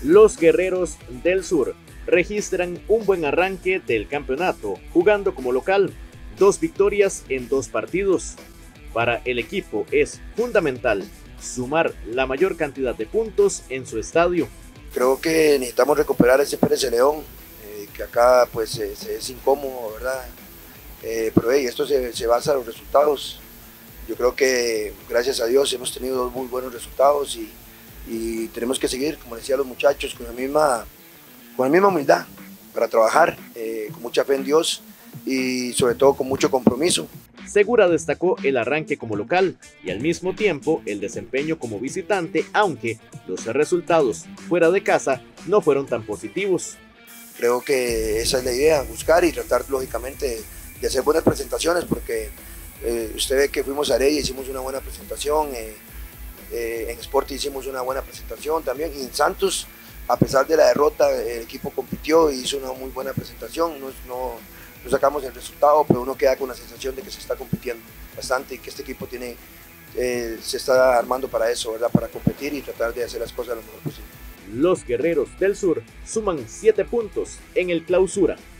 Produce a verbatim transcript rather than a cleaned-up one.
Los Guerreros del Sur registran un buen arranque del campeonato, jugando como local, dos victorias en dos partidos. Para el equipo es fundamental sumar la mayor cantidad de puntos en su estadio. Creo que necesitamos recuperar ese Pérez de León, eh, que acá pues es, es incómodo, ¿verdad? Eh, pero hey, esto se, se basa en los resultados. Yo creo que gracias a Dios hemos tenido dos muy buenos resultados y, y tenemos que seguir, como decían los muchachos, con la misma, con la misma humildad para trabajar, eh, con mucha fe en Dios y sobre todo con mucho compromiso. Segura destacó el arranque como local y al mismo tiempo el desempeño como visitante, aunque los resultados fuera de casa no fueron tan positivos. Creo que esa es la idea, buscar y tratar lógicamente de hacer buenas presentaciones, porque eh, usted ve que fuimos a Heredia, hicimos una buena presentación, eh, eh, en Sporting hicimos una buena presentación también, y en Santos, a pesar de la derrota, el equipo compitió y hizo una muy buena presentación. No, no, no sacamos el resultado, pero uno queda con la sensación de que se está compitiendo bastante y que este equipo tiene, eh, se está armando para eso, ¿verdad? Para competir y tratar de hacer las cosas lo mejor posible. Los Guerreros del Sur suman siete puntos en el Clausura.